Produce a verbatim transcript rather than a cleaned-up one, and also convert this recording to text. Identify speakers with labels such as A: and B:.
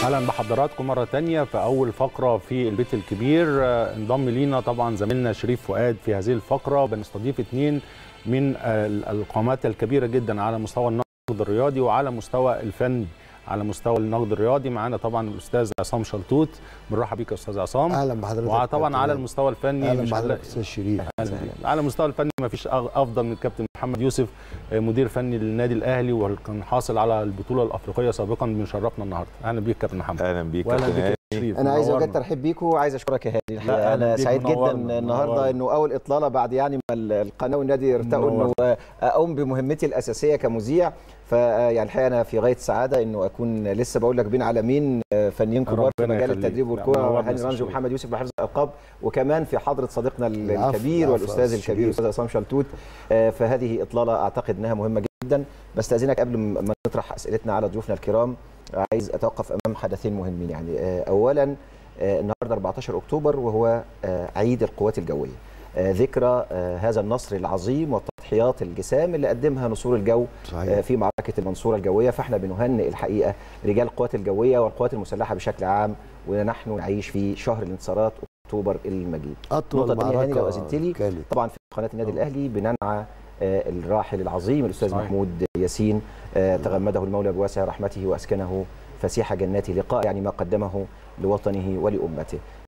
A: اهلا بحضراتكم مره تانية في اول فقره في البيت الكبير. انضم لينا طبعا زميلنا شريف فؤاد في هذه الفقره. بنستضيف اثنين من القامات الكبيره جدا على مستوى النقد الرياضي وعلى مستوى الفن. على مستوى النقد الرياضي معانا طبعا الاستاذ عصام شلتوت. بنرحب بيك يا استاذ عصام.
B: اهلا بحضرتك.
A: وطبعا على المستوى الفني
B: اهلا بحضرتك استاذ شريف.
A: على المستوى الفني ما فيش افضل من الكابتن محمد يوسف، مدير فني للنادي الاهلي وكان حاصل على البطوله الافريقيه سابقا. بنشرفنا النهارده. اهلا بيك كابتن محمد.
C: اهلا بيك
A: واهلا بيك يا شريف.
D: انا عايز بجد ارحب بيك وعايز اشكرك يا هادي. الحقيقه انا سعيد جدا النهارده انه اول اطلاله بعد يعني ما القناه والنادي يرتقوا انه اقوم بمهمتي الاساسيه كمذيع. فيعني الحقيقه انا في غايه السعاده انه اكون لسه بقول لك بين عالمين فنيين كبار في مجال التدريب والكوره، هاني رمزي ومحمد يوسف بحفظ الالقاب، وكمان في حضره صديقنا الكبير والاستاذ الكبير الاستاذ عصام شلتوت. فهذه اطلاله اعتقد انها مهمه جدا. بستاذنك قبل ما نطرح اسئلتنا على ضيوفنا الكرام عايز اتوقف امام حدثين مهمين. يعني اولا النهارده أربعتاشر أكتوبر وهو عيد القوات الجويه، ذكرى هذا النصر العظيم والتضحيات الجسام اللي قدمها نصور الجو صحيح. في معركه المنصوره الجويه. فاحنا بنهنئ الحقيقه رجال القوات الجويه والقوات المسلحه بشكل عام، ونحن نعيش في شهر الانتصارات اكتوبر المجيد.
B: اطول معركه
D: لو اذنت لي طبعا في قناه النادي الاهلي بننعى الراحل العظيم الاستاذ صحيح. محمود ياسين تغمده المولى بواسع رحمته واسكنه فسيح جناته، لقاء يعني ما قدمه لوطنه ولامته.